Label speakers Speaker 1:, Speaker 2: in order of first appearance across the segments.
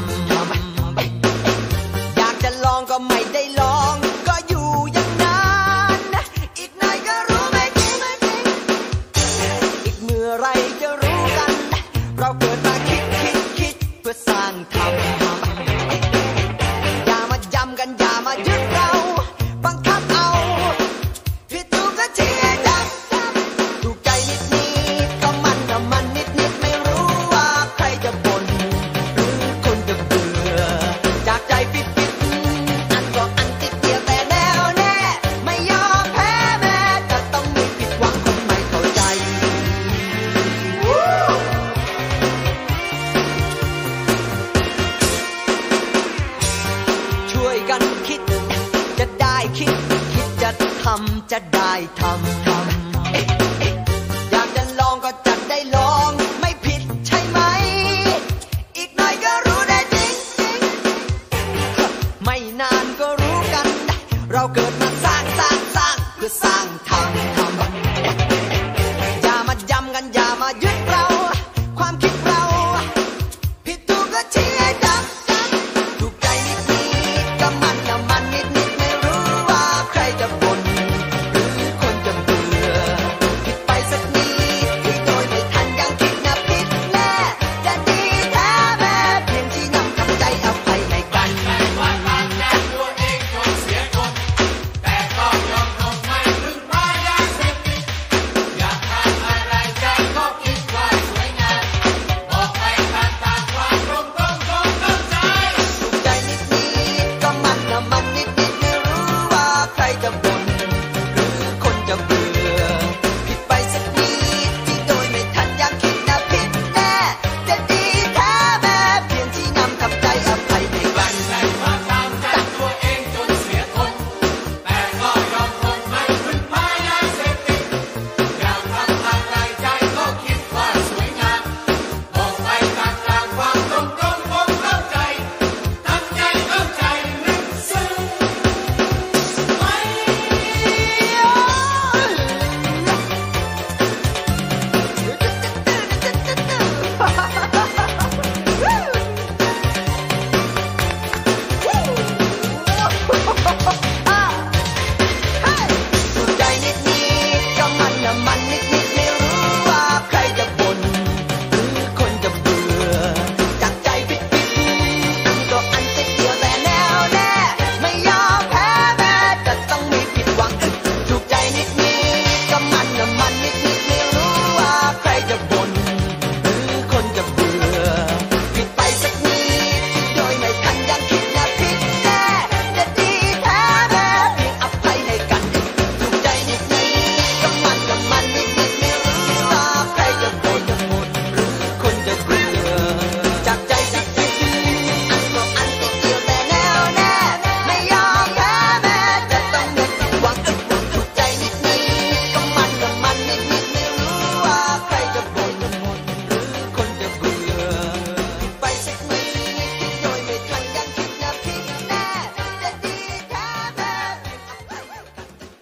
Speaker 1: อยากจะลองก็ไม่ได้ลองก็อยู่อย่างนั้นอีกหน่อยก็รู้ไม่จริงอีกเมื่อไรจะรู้กันเราเกิดมาคิดเพื่อสร้างธรรมอย่ามาจำกันอย่ามายึดเราบังคับเอาผิดถูกก็ชี้ให้จำถูกใจนิดก็มันนิดไม่รู้ว่าใครจะบ่นหรือคนจะเบื่อจากใจฟิตอันก็อันติดเดียวแต่แน่วแน่ไม่ยอมแพ้แม้จะต้องมีผิดหวังคนไม่เข้าใจช่วยกันคิดจะได้คิดจะทำจะได้ทำอยากจะลองก็จะได้ลองไม่ผิดใช่ไหมอีกหน่อยก็รู้ได้จริงไม่นานก็รู้กันเราเกิดมาสร้างเพื่อสร้างธรรมอย่ามาจำกันอย่ามายึดเราความคิดเราผิดถูกก็ชี้ให้จำถูกใจนิดก็มันนิดไม่รู้ว่าใครจะบ่นหรือคนจะเบื่อผิดไปสักนิดที่โดยไม่ทันยังคิดนะผิดแน่จะดีแท้แม้เพียงที่นำทำใจอภัยให้กัน
Speaker 2: ตัวเองจนเสียคนแต่ก็ยอมคงไม่พึ่งพายาเสพติดอยากทำอะไรใจก็คิดว่าสวยงามบอกไปตามความตรงเข้าใจ
Speaker 1: ถูกใจนิดก็มันนิดไม่รู้ว่าใครจะบ่นหรือคนจะเบื่อผิดไปสักนิดที่โดยไม่ทันยังคิดนะผิดแน่จะดีแท้แม้เพียงที่นำทำใจอภัยให้กัน
Speaker 2: แต่ว่าตามใจตัวเองจนเสียคนแต่ก็ยอมคงไม่พึ่งพายาเสพติดอยากทำอะไรใจก็คิดว่าสวยงามบอกไปตามความตรงเข้าใจตั้งใจเข้าใจลึกซึ้งไม่
Speaker 1: ถูกใจนิดก็มันนิดไม่รู้ว่าใครจะบ่นหรือคนจะเบื่อจากใจฟิตอันก็อันติดเดียวแต่แน่วแน่ไม่ยอมแพ้แม้จะต้องมีผิดหวังถูกใจนิดก็มันนิดไม่รู้ว่าใครจะบ่นหรือคนจะเบื่อผิดไปสักนิดโดยไม่ทันยังคิดนะผิดแน่จะดีแท้แม้เพียงอภัยให้กันถูกใจนิดก็มันนิดไม่รู้ว่าใครจะบ่นหรือคนจะเบื่อจากใจฟิตอันก็อันติดเดียวแต่แน่วแน่ไม่ยอมแพ้แม้จะต้องมีผิดหวังถูกใจนิดก็มันนิดไม่รู้ว่าใครจะบ่นหรือคนจะเบื่อผิดไปสักนิดโดยไม่ทันยังคิดนะผิดแน่จะดีแท้แม้เพียงอภัยให้กัน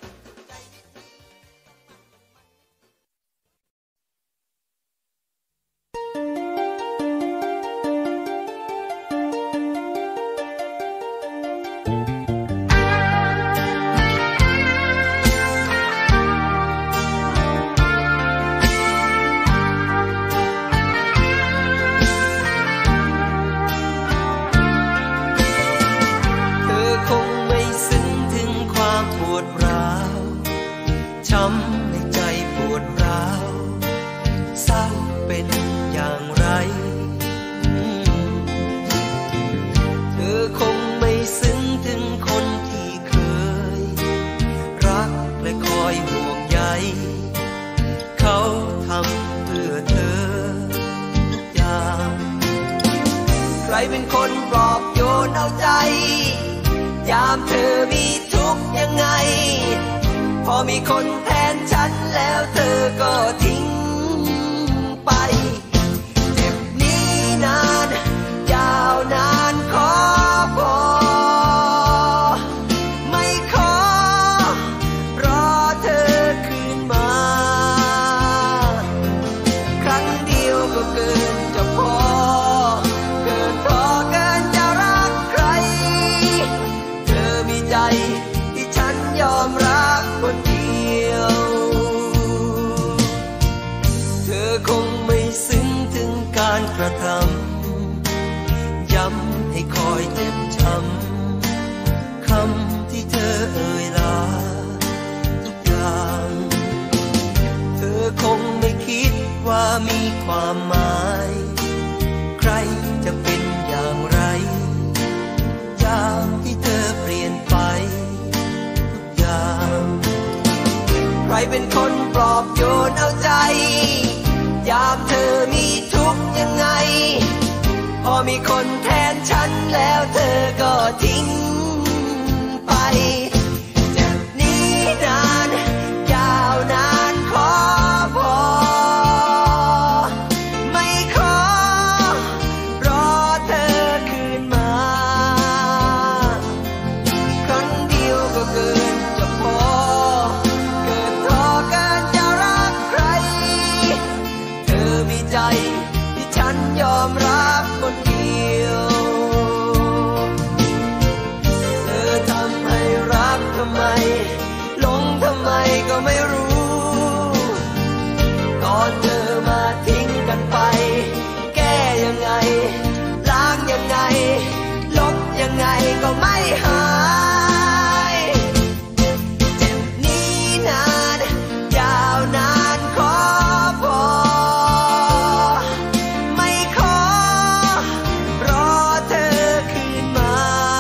Speaker 1: เธอคงไม่ซึ้งถึงความปวดร้าวช้ำในใจปวดร้าวเศร้าเป็นอย่างไรเธอคงไม่ซึ้งถึงคนที่เคยรักและคอยห่วงใยเขาทำเพื่อเธอทุกอย่างใครเป็นคนปลอบโยนเอาใจยามเธอมีทุกข์ยังไงพอมีคนแทนฉันแล้วเธอก็ทิ้งไปเจ็บนี้นานยาวนานขอพอไม่ขอรอเธอคืนมาครั้งเดียวก็เกินจะพอเกินพอเกินคอยเจ็บช้ำคำที่เธอเอ่ยลาทุกอย่างเธอคงไม่คิดว่ามีความหมายใครจะเป็นอย่างไรยามที่เธอเปลี่ยนไปทุกอย่างใครเป็นคนปลอบโยนเอาใจยามเธอมีทุกข์ยังไงพอมีคนแทนฉันแล้วเธอก็ทิ้งไปเจ็บนี้นานยาวนานขอพอไม่ขอรอเธอคืนมาครั้งเดียวก็เกินจะพอเกินพอเกินจะรักใครเธอมีใจที่ฉันยอมรับคนเดียวเธอทำให้รักทำไมหลงทำไมก็ไม่รู้ตอนเธอมาทิ้งกันไปแก้ยังไงล้างยังไงลบยังไงก็ไม่หายเจ็บนี้นานยาวนานขอพอไม่ขอรอเธอคืนมา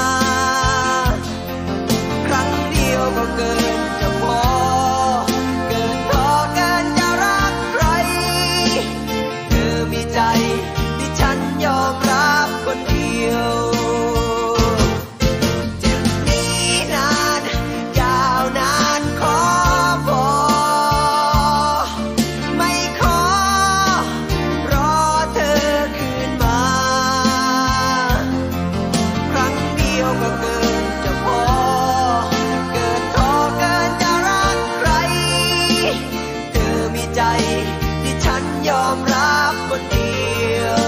Speaker 1: ครั้งเดียวก็เกินจะพอเกินพอเกินจะรักใครเธอมีใจที่ฉันยอมรับคนเดียวเจ็บนี้นานยาวนานขอพอไม่ขอรอเธอคืนมาครั้งเดียวก็เกินจะพอเกินพอเกินจะรักใครเธอมีใจที่ฉันยอมรับคนเดียว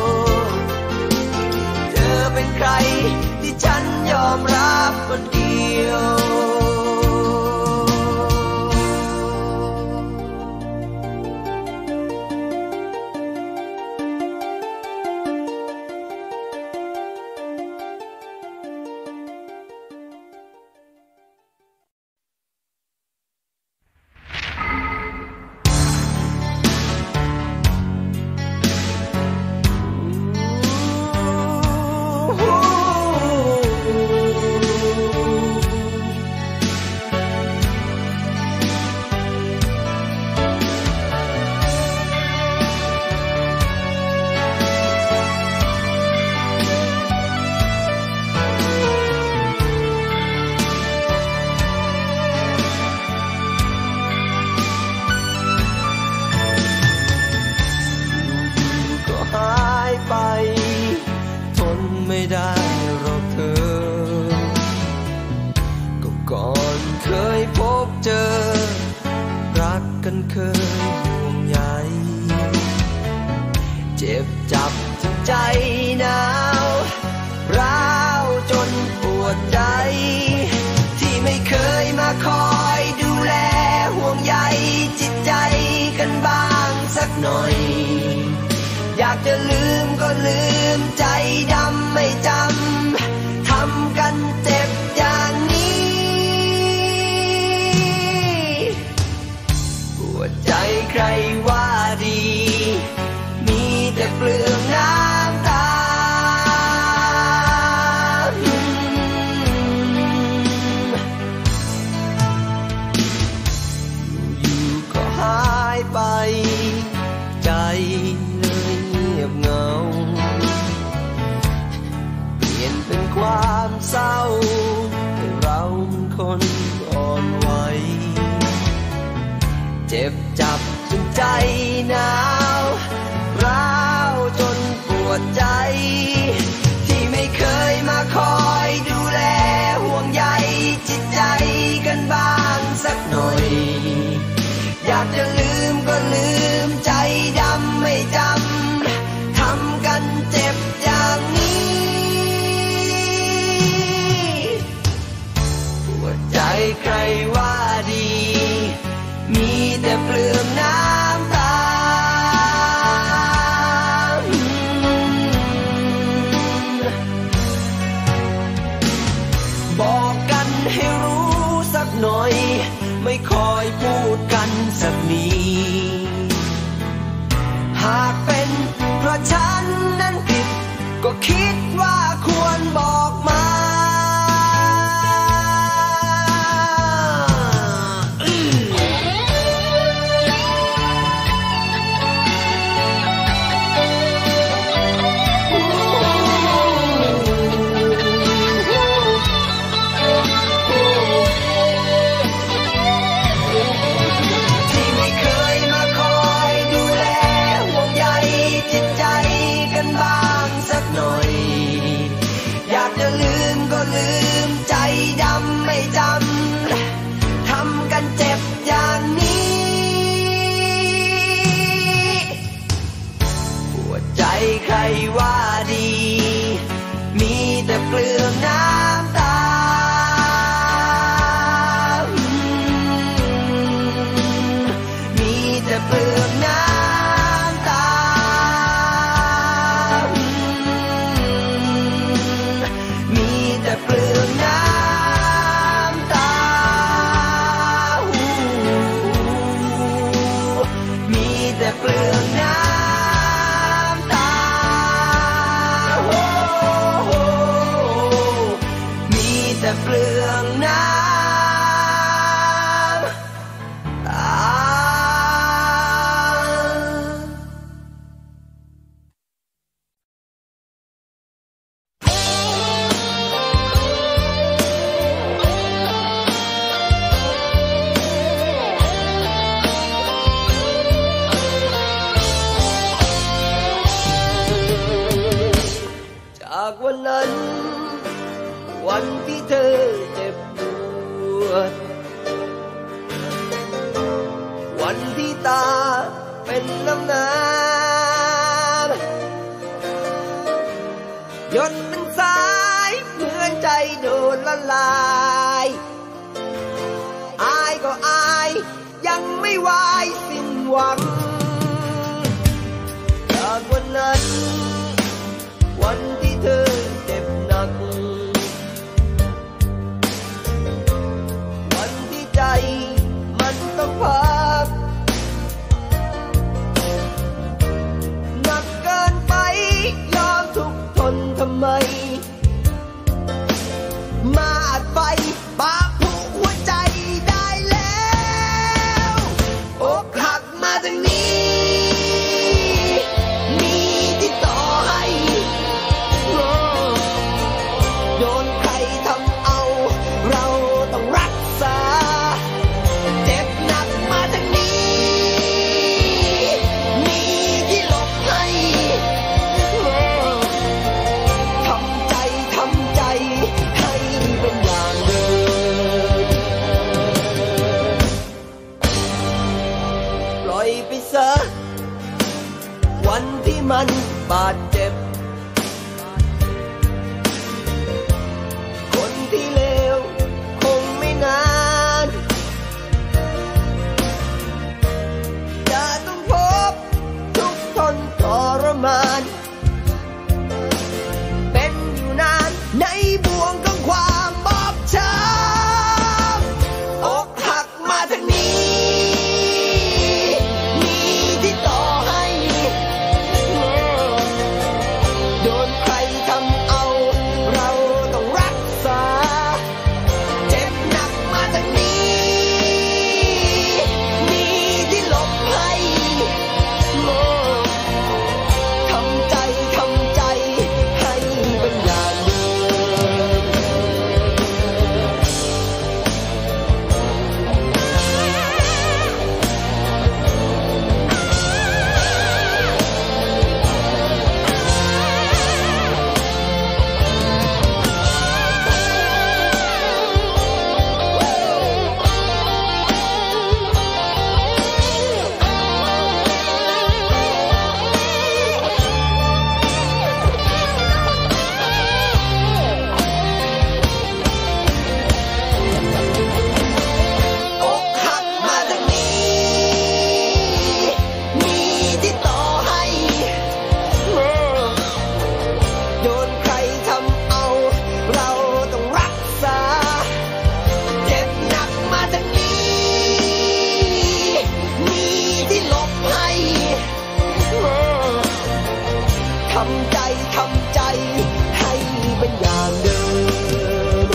Speaker 1: เธอเป็นใครที่ฉันยอมรับคนเดียวก็หายไปทนไม่ได้หรอกเธอก็ก่อนเคยพบเจอรักกันเคยห่วงใยเจ็บจับที่ใจหนาวร้าวจนปวดใจที่ไม่เคยมาคอยดูแลห่วงใยจิตใจกันบ้างสักหน่อยอยากจะลืมก็ลืมใจดำไม่จำทำกันเจ็บอย่างนี้ปวดใจใครว่าดีมีแต่เปลืองน้ำตาอยู่ๆก็หายไปใจเลยเงียบเหงาเปลี่ยนเป็นความเศร้าให้เราเป็นคนอ่อนไหวเจ็บจับจนใจหนาวร้าวจนปวดใจที่ไม่เคยมาคอยดูแลห่วงใยจิตใจกันบ้างสักหน่อยอยากจะลืมก็ลืมใจดำไม่จำทำกันเจ็บอย่างนี้ปวดใจใครว่าดีมีแต่เปลืองน้ำตาหน่อยไม่คอยพูดกันสักนิดหากเป็นเพราะฉันนั้นผิดก็คิดว่าควรบอกมาลืมใจดำไม่จำทำกันเจ็บอย่างนี้หัวใจใครว่าดีมีแต่เปลืองน้ำตามีแต่เปลืองน้ำตามีแต่เปลืองน้ำตามีแต่เปลืองน้ำตามีแต่เปลืองน้ำตา จากวันนั้นวันที่เธอเจ็บปวดวันที่ตาเป็นน้ำน้ำหยดเป็นสายเหมือนใจโดนละลายอายก็อายยังไม่วายสิ้นหวังจากวันนั้นวันที่เธอเจ็บหนักวันที่ใจมันต้องพักหนักเกินไปยอมทุกข์ทนทำไมมาอัดไฟบาปผูกหัวใจได้แล้วอกหักมาทางนี้มีที่ต่อให้ำใจให้เป็นอย่างเดิม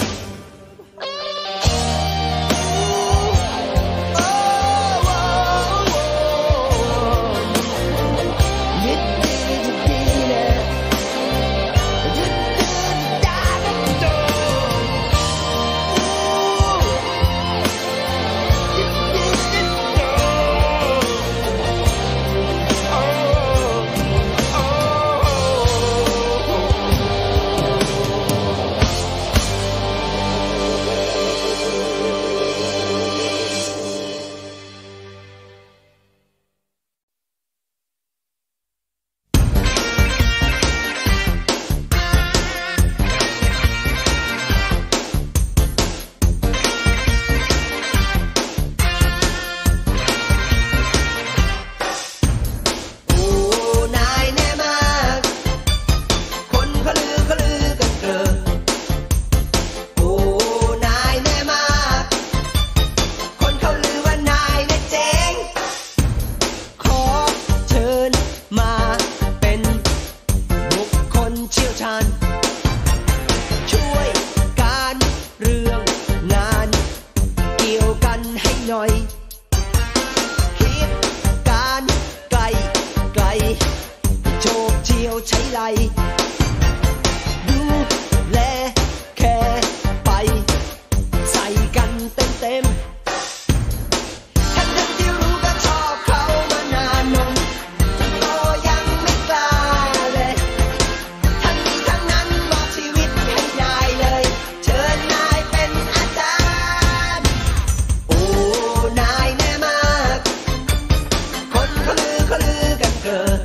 Speaker 1: ยิดดีแน่ยิดดีดาดักโดยิดดีโดใช้ไลดูแลแค่ไปใส่กันเต็มทั้งที่รู้ก็ชอบเขามานานนมก็ยังไม่กล้าเลยทั้งนี้ทั้งนั้นมอบชีวิตให้นายเลยเชิญนายเป็นอาจารย์โอ้นายแน่มากคนเขาลือกันเกิด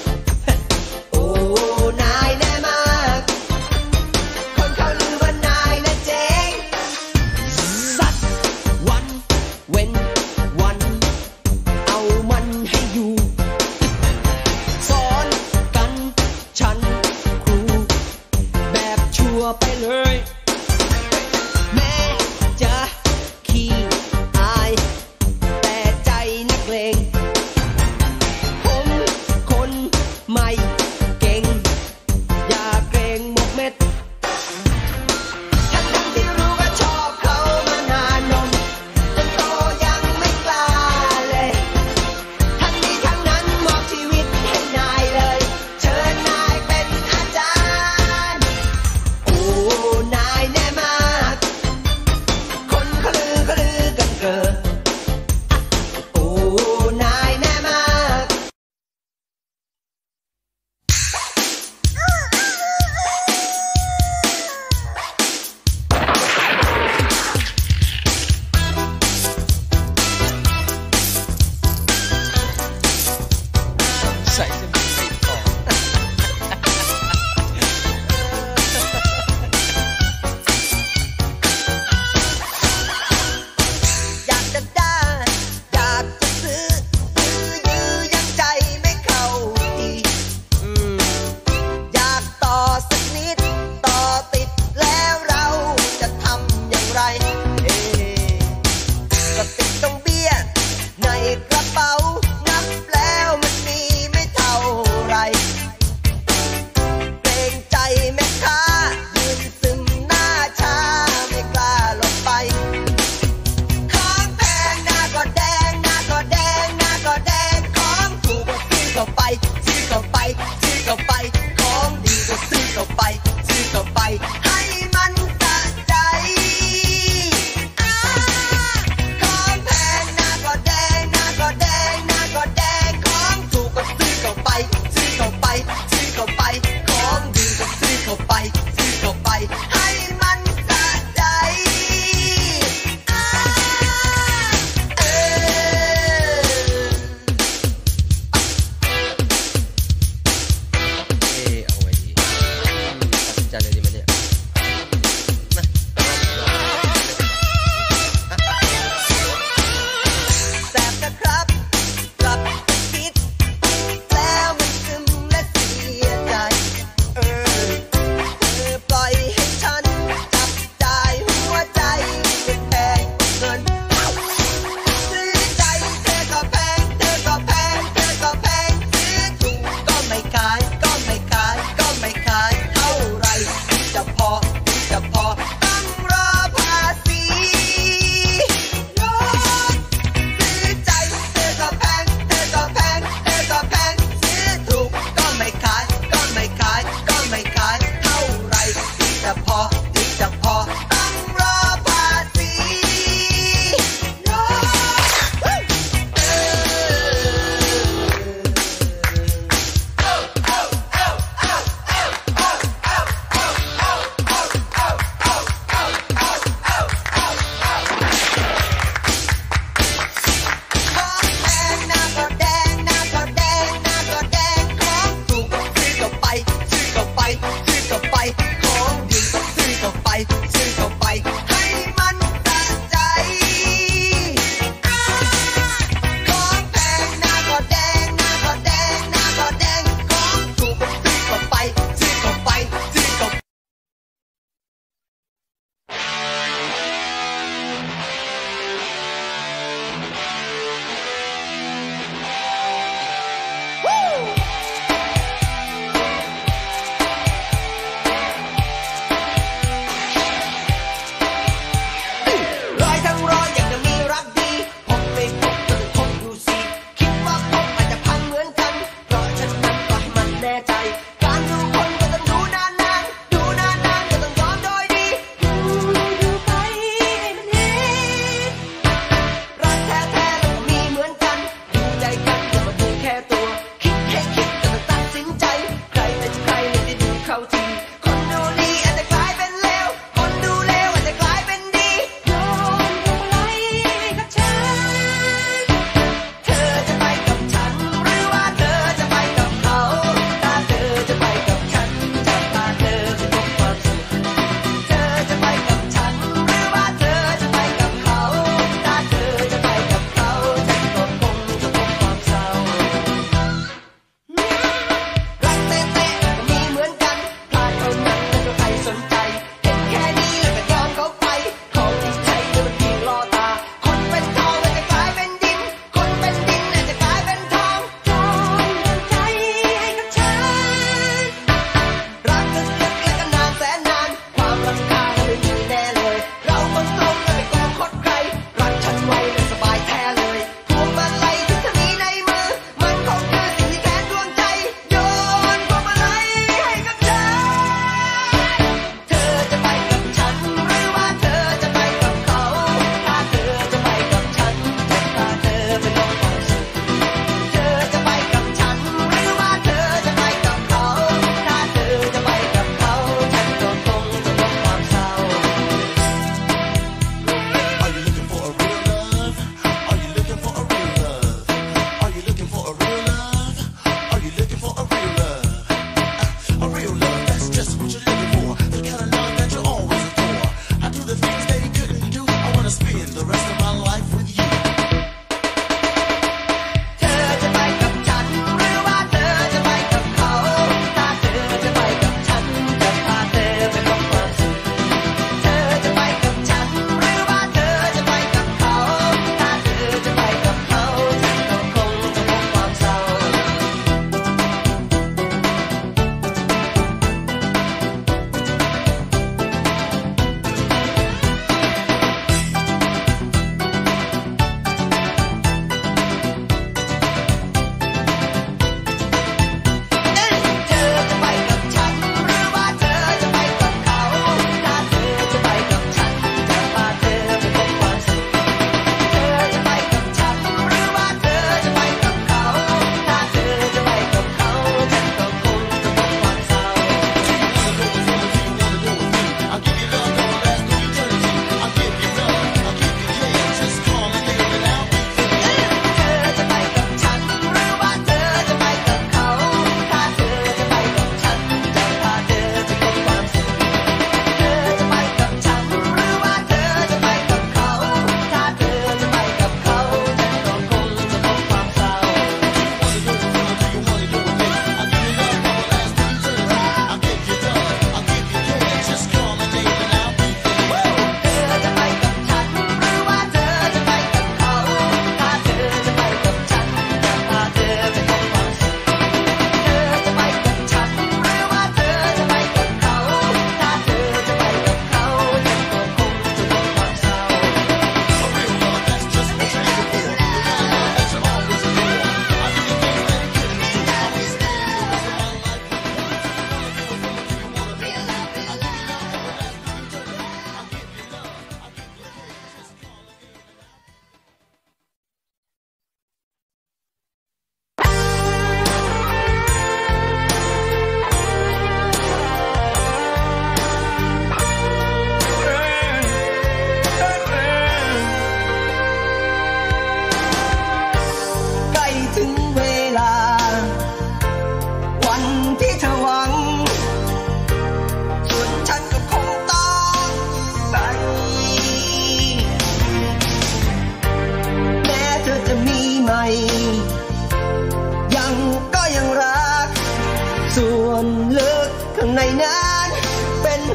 Speaker 1: ไปเลยแม้จะขี้อายแต่ใจนักเลงผมคนไม่เก่งอย่าเกรงหมกเม็ดทั้งที่รู้ว่าชอบเขามานานนมจนโตยังไม่กล้าเลยทั้งนี้ทั้งนั้นมอบชีวิตให้นายเลยเชิญนายเป็นอาจารย์โอ้นาย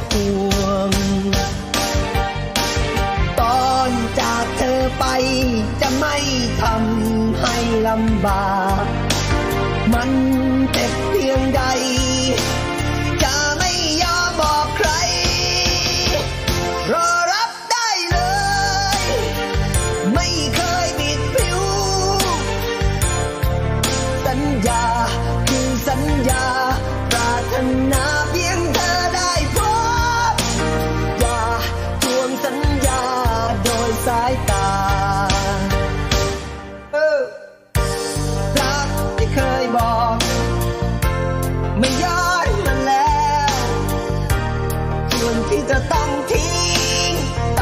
Speaker 1: ห่วงตอนจากเธอไปจะไม่ทำให้ลำบากมันเจ็บเพียงใดจะไม่ยอมบอกใครรอรับได้เลยไม่เคยบิดพริ้วสัญญาคือสัญญาปรารถนาเพียงเธอได้พบอย่าทวงสัญญาโดยสายตารักที่เคยบอกไม่ย้อนมาแล้วส่วนที่จะต้องทิ้งไป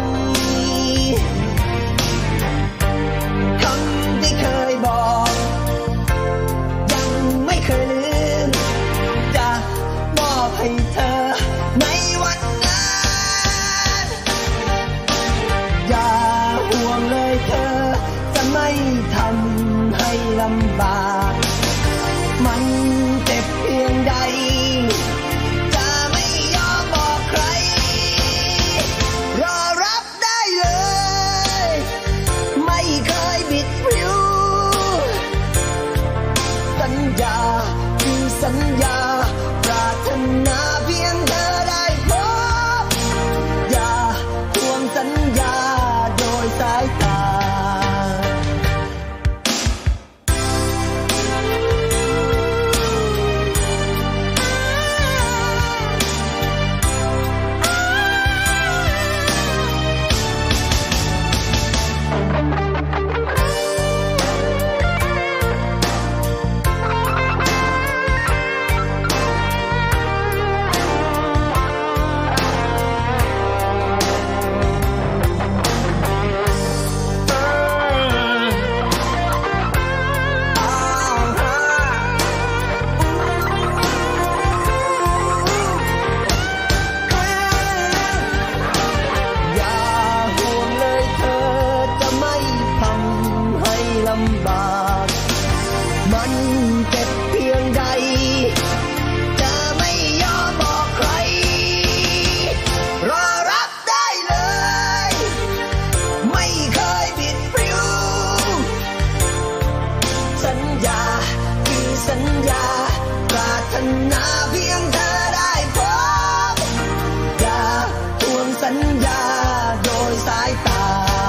Speaker 1: คำที่เคยบอกยังไม่เคยลืมจะมอบให้เธอในวันนั้นอย่าห่วงเลยเธอจะไม่ทำให้ลำบากมันเจ็บเพียงใดจะไม่ยอมบอกใครรอรับได้เลยไม่เคยบิดพริ้วสัญญาคือสัญญาปรารถนาเพียงเธอได้พบอย่าทวงสัญญาโดยสายตาลำบากมันเจ็บเพียงใดจะไม่ยอมบอกใครรอรับได้เลยไม่เคยบิดพริ้วสัญญาคือสัญญาปรารถนาเพียงเธอได้พบอย่าทวงสัญญาโดยสายตา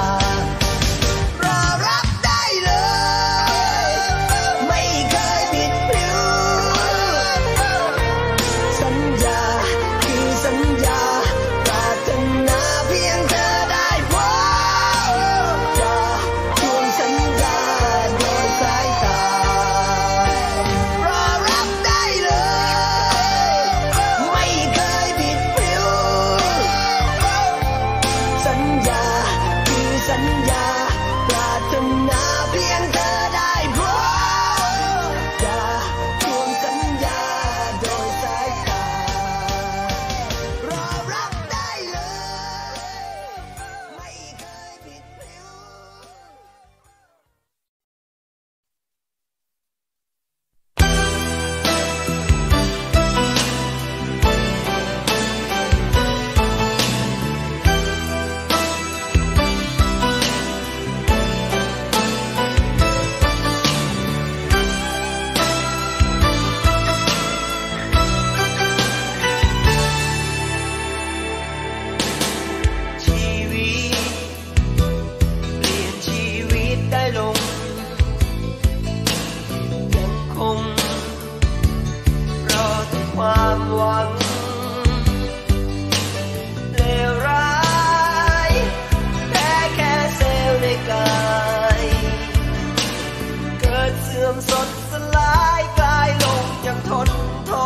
Speaker 1: สดสลายกลายลงอย่างทนท้อ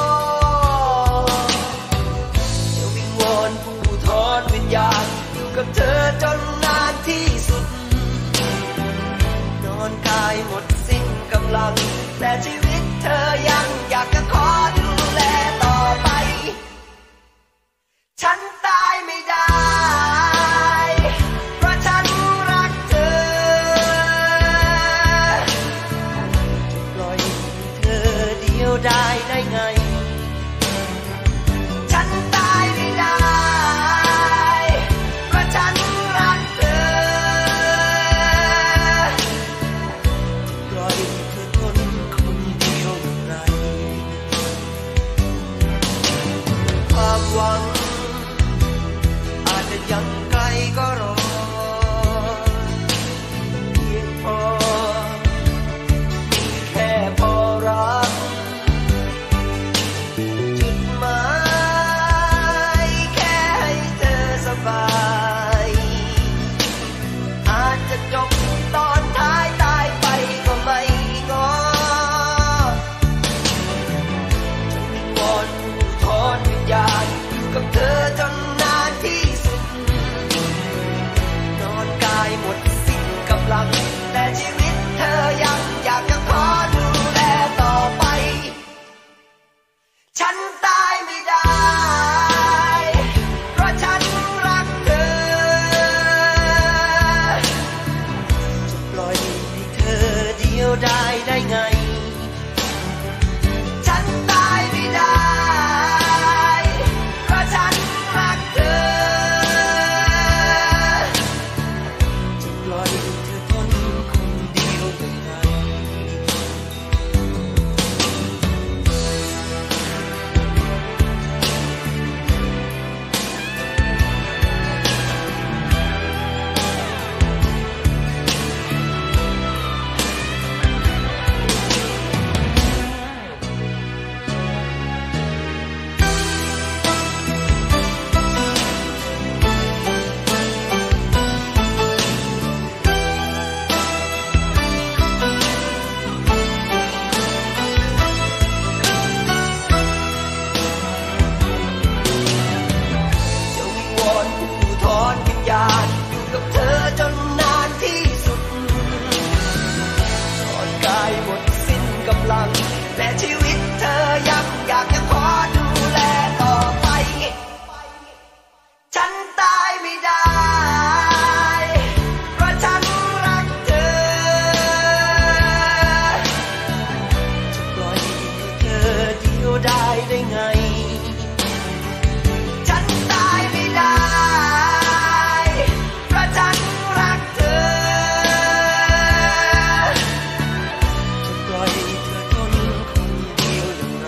Speaker 1: จะวิงวอนผู้ทอดวิญญาณอยู่กับเธอจนนานที่สุดนอนกายหมดสิ้นกำลังแต่ชีวิตเธอยังอยากจะขอดูแลต่อไปฉันตายไม่ได้เพราะฉันรักเธอปล่อยเธอเดียวได้ไงฉันตายยังไกลก็รอเพียงพอแค่พอรักจุดหมายแค่ให้เธอสบายอาจจะจบตอนท้ายตายไปก็ไม่ง้อจะวิงวอนถอนวิญญาณอยู่กับเธอจนนานที่สุดนอนกายหมดสิ้นกำลังแต่ชีวิตเธอยังอยากจะขอดูแลต่อไปฉันตายไม่ได้เพราะฉันรักเธอจะปล่อยให้เธอเดียวได้ไงฉันตายไม่ได้เพราะฉันรักเธอจะปล่อยให้เธอทนคนเดียวได้ไงอยู่กับเธอจนนานที่สุดร่างกายหมดสิ้นกำลังแต่ชีวิตเธอยังอยากจะขอดูแลต่อไปฉันตายไม่ได้เพราะฉันรักเธอจะปล่อยให้เธอเดียวได้ไงฉันตายไม่ได้ฉันรักเธอจะปล่อยเธอทนคนเดียวอย่างไร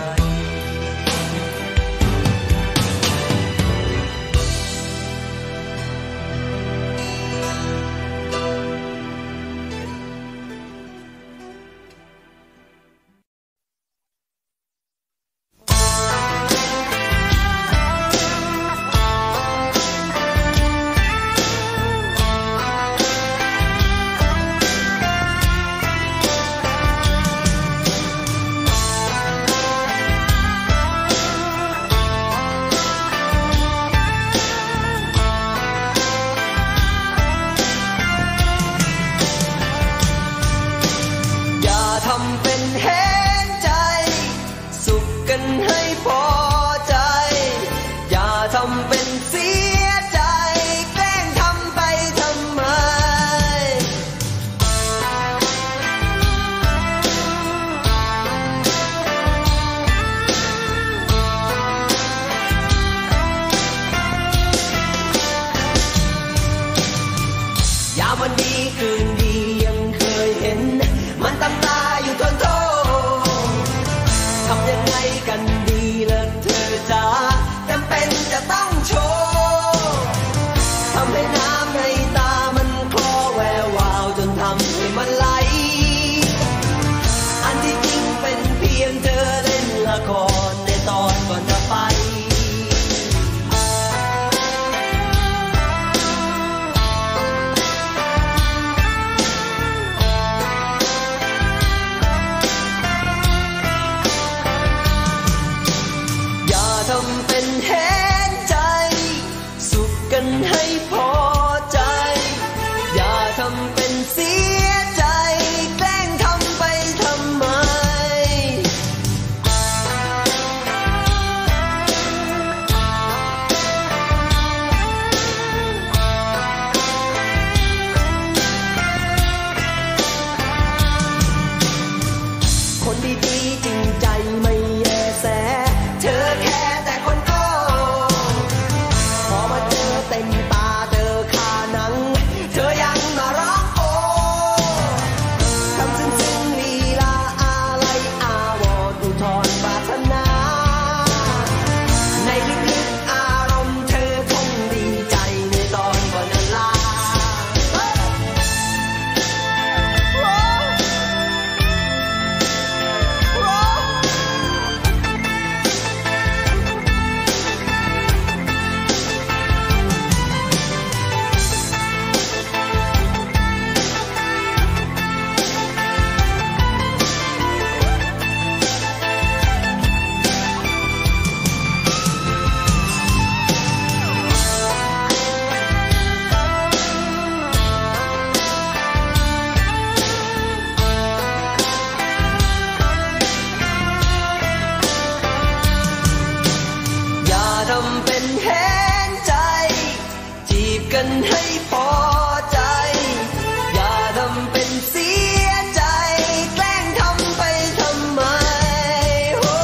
Speaker 1: กันให้พอใจอย่าทำเป็นเสียใจแกล้งทำไปทำไมโอ้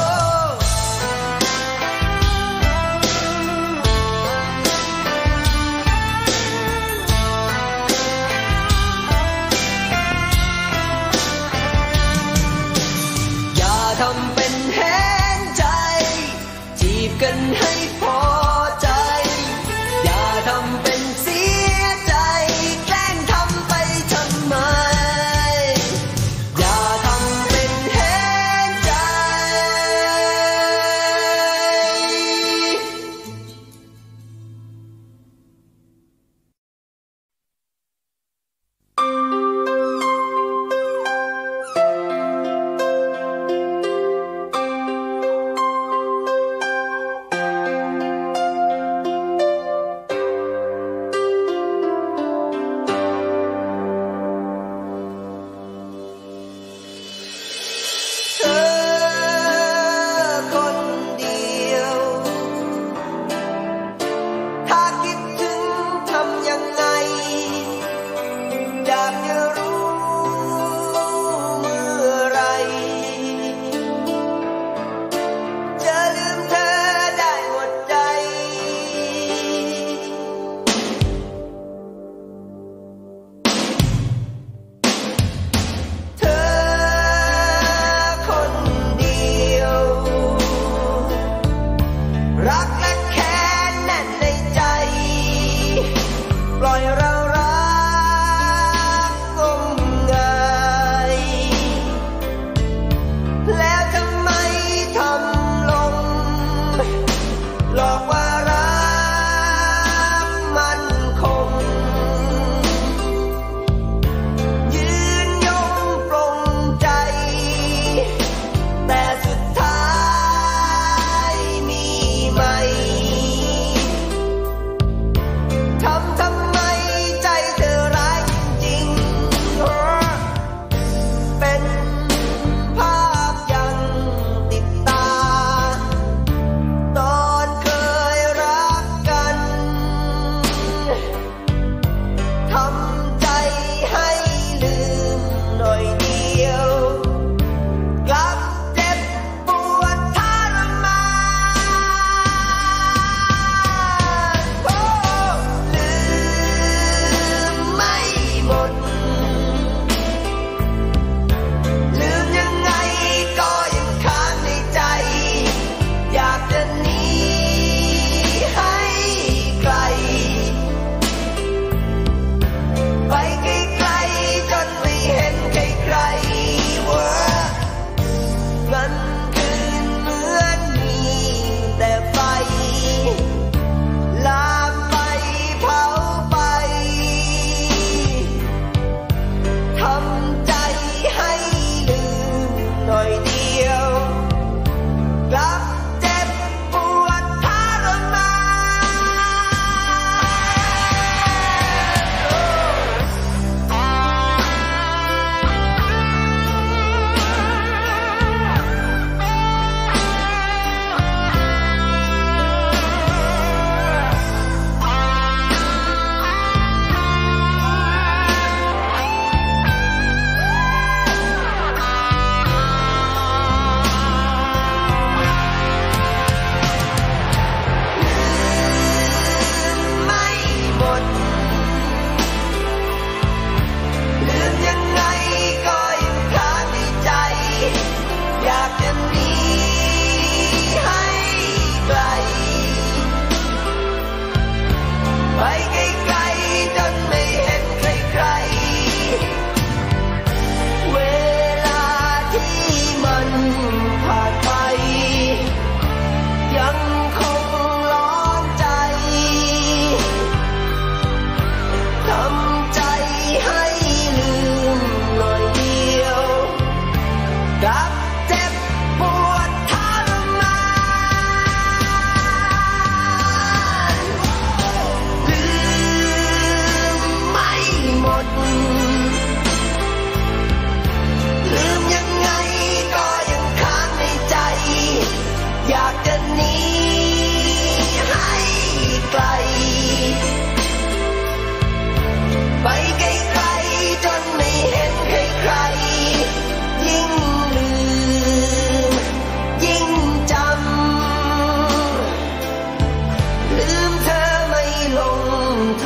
Speaker 1: อย่าทำเป็นเห็นใจจีบกันให้พอใจอย่าทำเป็นเสีย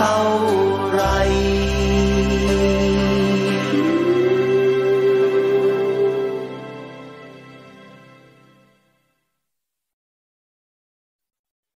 Speaker 1: ท่าไร